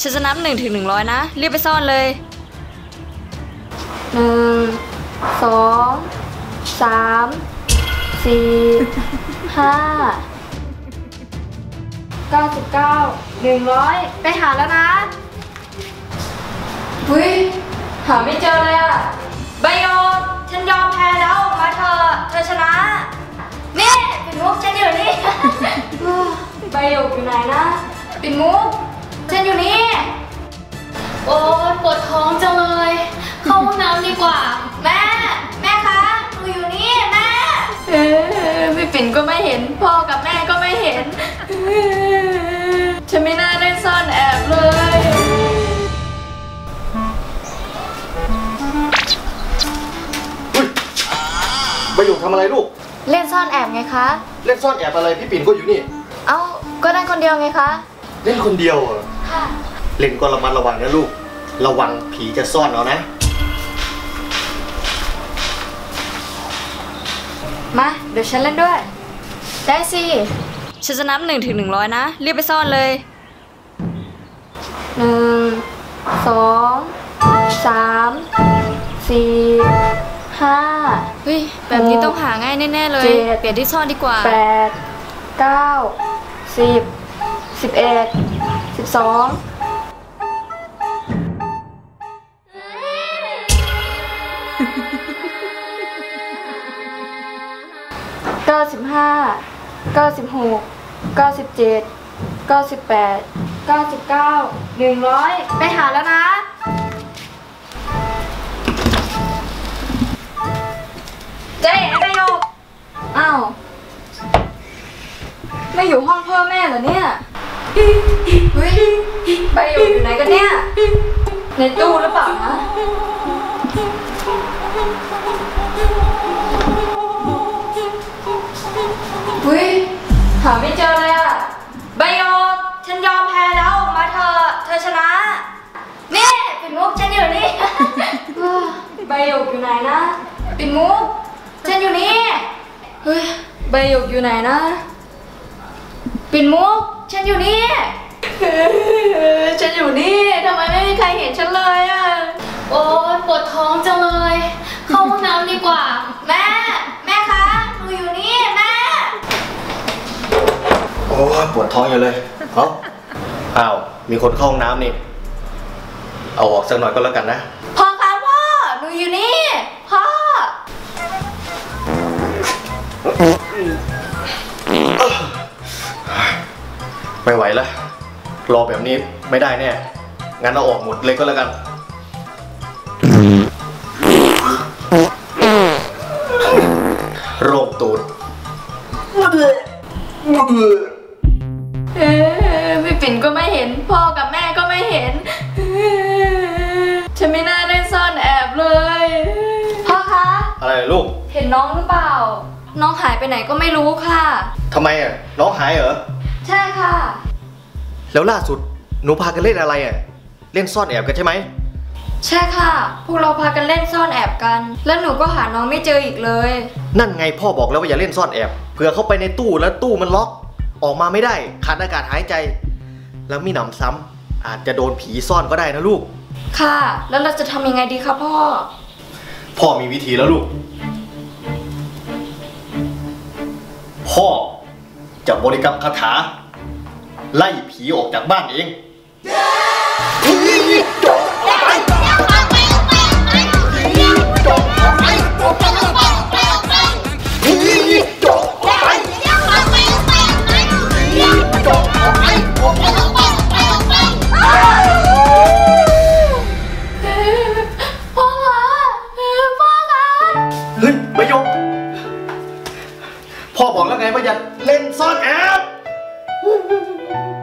ฉันจะนับ1 ถึง 100นะรีบไปซ่อนเลย1 2 3 4 5 99 100ไปหาแล้วนะหุ้ยหาไม่เจอเลยอะใบโยฉันยอมแพ้แล้วมาเธอชนะนี่ปิ่นมุกฉันอยู่นี่ ใบโยอยู่ไหนนะปิ่นมุกฉันอยู่นี่โอ๊ยปวดท้องจังเลยเข้าห้องน้ำดีกว่าแม่คะหนูอยู่นี่แม่พี่ปิ่นก็ไม่เห็นพ่อกับแม่ก็ไม่เห็นฉันไม่น่าได้ซ่อนแอบเลยใบหยกทำอะไรลูกเล่นซ่อนแอบไงคะเล่นซ่อนแอบอะไรพี่ปิ่นก็อยู่นี่เอ้าก็ได้คนเดียวไงคะเล่นคนเดียวเหรอค่ะเล่นก็ระมัดระวังนะลูกระวังผีจะซ่อนเอานะมาเดี๋ยวฉันเล่นด้วยได้สิฉันจะนับ1 ถึง 100นะรีบไปซ่อนเลย1 2 3 4 5เฮ้ยแบบนี้ต้องหาง่ายแน่ๆเลยเปลี่ยนที่ซ่อนดีกว่า8 9 10 11 12 95 96 97 98 99 100ไปหาแล้วนะเจ๊ไอ้ประโยคอ้าวไม่อยู่ห้องพ่อแม่เหรอเนี่ยเฮ้ยประโยคอยู่ไหนกันเนี่ยในตู้หรือเปล่านะเฮ้ยหาไม่เจอเลยอะใบโยกฉันยอมแพ้แล้วมาเธอชนะนี่ปิ่นมุกฉันอยู่นี่ ใบโยกอยู่ไหนนะปิ่นมุกฉันอยู่นี่เฮ้ยใบโยกอยู่ไหนนะปิ่นมุกฉันอยู่นี่ฉันอยู่นี่ทำไมไม่มีใครเห็นฉันเลยอะโอ๊ยปวดท้องจังเลยเข้าห้องน้ำดีกว่าแม่คะหนูอยู่นี่แม่โอ้ปวดท้องอยู่เลยอ้าวมีคนเข้าห้องน้ำนี่เอาออกสักหน่อยก็แล้วกันนะพ่อคะพ่อหนูอยู่นี่พ่อไม่ไหวแล้วรอแบบนี้ไม่ได้แน่งั้นเอาออกหมดเลยก็แล้วกันโรคตูดพี่ปิ่นก็ไม่เห็นพ่อกับแม่ก็ไม่เห็นฉันไม่น่าได้ซ่อนแอบเลยพ่อคะอะไรลูกเห็นน้องหรือเปล่าน้องหายไปไหนก็ไม่รู้ค่ะทำไมอ่ะน้องหายเหรอใช่ค่ะแล้วล่าสุดหนูพากันเล่นอะไรอ่ะเล่นซ่อนแอบกันใช่ไหมใช่ค่ะพวกเราพากันเล่นซ่อนแอบกันแล้วหนูก็หาน้องไม่เจออีกเลยนั่นไงพ่อบอกแล้วว่าอย่าเล่นซ่อนแอบเผื่อเข้าไปในตู้แล้วตู้มันล็อกออกมาไม่ได้ขาดอากาศหายใจแล้วมีหนำซ้ำอาจจะโดนผีซ่อนก็ได้นะลูกค่ะแล้วเราจะทำยังไงดีคะพ่อมีวิธีแล้วลูกพ่อจะบริกรรมคาถาไล่ผีออกจากบ้านเองเฮ้ยใบหยกพ่อบอกแล้วไงว่าอย่าเล่นซ่อนแอบ